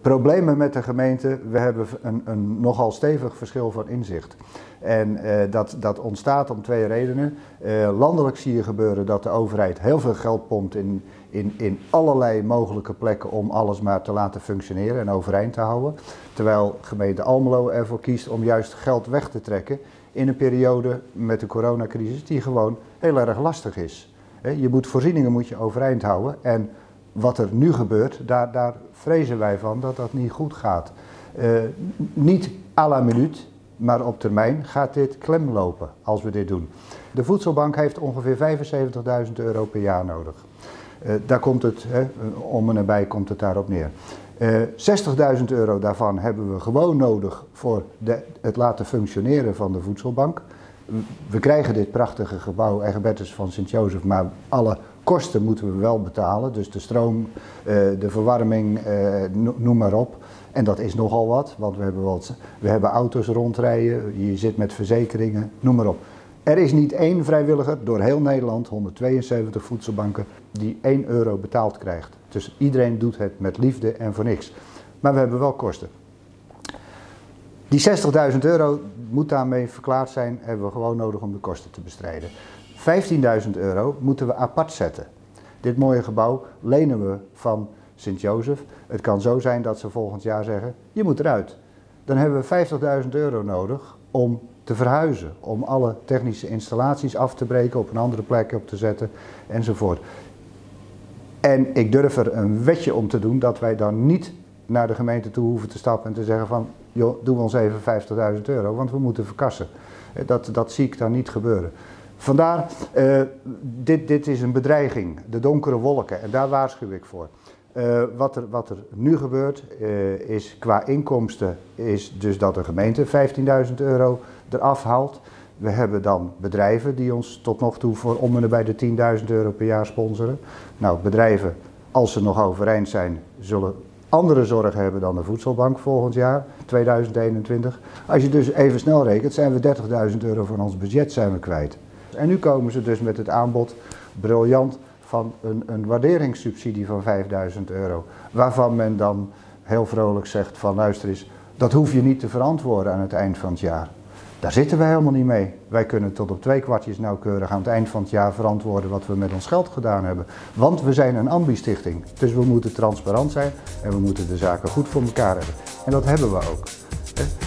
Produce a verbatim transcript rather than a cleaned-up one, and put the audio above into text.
problemen met de gemeente, we hebben een, een nogal stevig verschil van inzicht. En uh, dat, dat ontstaat om twee redenen. Uh, landelijk zie je gebeuren dat de overheid heel veel geld pompt in, in, in allerlei mogelijke plekken om alles maar te laten functioneren en overeind te houden. Terwijl gemeente Almelo ervoor kiest om juist geld weg te trekken in een periode met de coronacrisis die gewoon heel erg lastig is. Je moet voorzieningen moet je overeind houden en wat er nu gebeurt, daar, daar vrezen wij van dat dat niet goed gaat. Uh, niet à la minuut, maar op termijn gaat dit klem lopen als we dit doen. De voedselbank heeft ongeveer vijfenzeventigduizend euro per jaar nodig. Uh, daar komt het, hè, om en nabij komt het daarop neer. Uh, zestigduizend euro daarvan hebben we gewoon nodig voor de, het laten functioneren van de voedselbank. We krijgen dit prachtige gebouw Egbertus van Sint-Jozef, maar alle kosten moeten we wel betalen. Dus de stroom, uh, de verwarming, uh, noem maar op. En dat is nogal wat, want we hebben, wat, we hebben auto's rondrijden, je zit met verzekeringen, noem maar op. Er is niet één vrijwilliger door heel Nederland, honderdtweeënzeventig voedselbanken, die één euro betaald krijgt. Dus iedereen doet het met liefde en voor niks. Maar we hebben wel kosten. Die zestigduizend euro moet daarmee verklaard zijn, hebben we gewoon nodig om de kosten te bestrijden. vijftienduizend euro moeten we apart zetten. Dit mooie gebouw lenen we van Sint-Jozef. Het kan zo zijn dat ze volgend jaar zeggen, je moet eruit. Dan hebben we vijftigduizend euro nodig om te verhuizen, om alle technische installaties af te breken, op een andere plek op te zetten enzovoort. En ik durf er een wetje om te doen dat wij dan niet naar de gemeente toe hoeven te stappen en te zeggen van, joh, doe ons even vijftigduizend euro, want we moeten verkassen. Dat, dat zie ik dan niet gebeuren. Vandaar, uh, dit, dit is een bedreiging, de donkere wolken, en daar waarschuw ik voor. Uh, wat, er, wat er nu gebeurt uh, is qua inkomsten is dus dat de gemeente vijftienduizend euro eraf haalt. We hebben dan bedrijven die ons tot nog toe voor om en nabij de tienduizend euro per jaar sponsoren. Nou, bedrijven, als ze nog overeind zijn, zullen andere zorg hebben dan de voedselbank volgend jaar, tweeduizend eenentwintig. Als je dus even snel rekent, zijn we dertigduizend euro van ons budget zijn we kwijt. En nu komen ze dus met het aanbod, briljant, van een, een waarderingssubsidie van vijfduizend euro. Waarvan men dan heel vrolijk zegt van luister eens, dat hoef je niet te verantwoorden aan het eind van het jaar. Daar zitten wij helemaal niet mee. Wij kunnen tot op twee kwartjes nauwkeurig aan het eind van het jaar verantwoorden wat we met ons geld gedaan hebben. Want we zijn een ambi-stichting. Dus we moeten transparant zijn en we moeten de zaken goed voor elkaar hebben. En dat hebben we ook.